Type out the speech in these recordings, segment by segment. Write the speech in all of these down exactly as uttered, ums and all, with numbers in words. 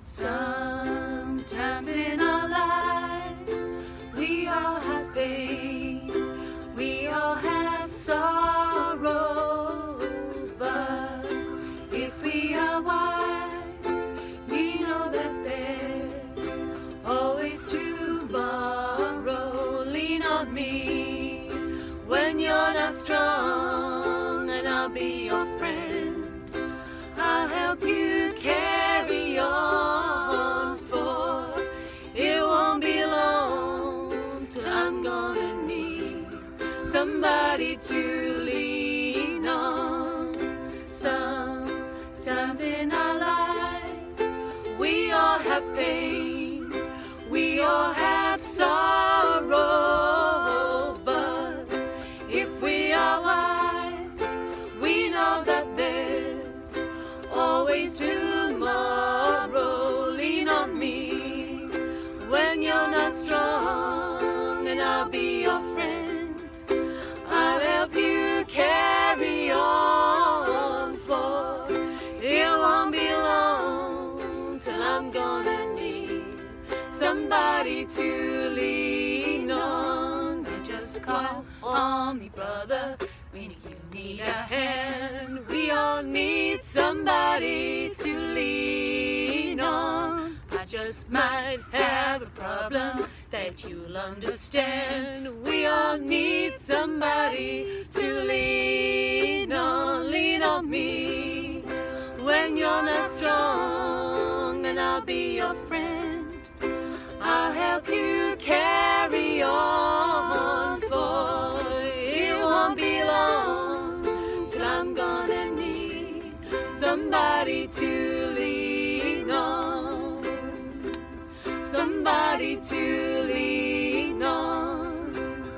Sometimes in our lives we all have pain, we all have sorrow, but if we are wise, we know that there's always tomorrow. Lean on me when you're not strong, and I'll be your friend. I'll help you carry on, for it won't be long till I'm gonna need somebody to lean on. Sometimes in our lives we all have pain, we all have sorrow, but if we are wise, we know that there's always tomorrow. Lean on me when you're not strong, and I'll be your friend. I'll help you carry on, for it won't be long till I'm gonna need somebody to lean on. You just call on me, brother, when you need a hand. We all need somebody to lean on. I just might have a problem that you'll understand. We all need somebody to lean on. Lean on me when you're not strong, and I'll be your friend. I'll help you carry on, for it won't be long till I'm gonna need somebody to lean on, somebody to lean on,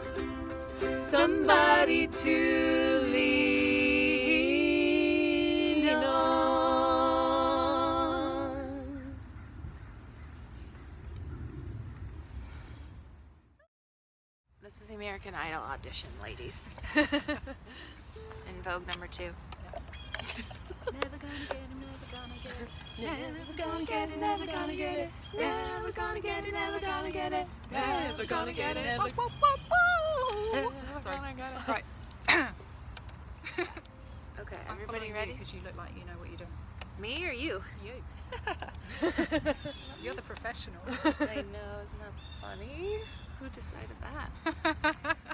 somebody to lean on. This is the American Idol audition, ladies. In Vogue number two. Never gonna get it, never gonna get it. Never gonna get it, never gonna get it. Never gonna get it, never gonna get it. Never gonna get it. Never gonna get it. Right. Okay, I'm everybody following ready? you because you look like you know what you're doing. Me or you? You. You're the professional. I know, isn't that funny? Who decided that?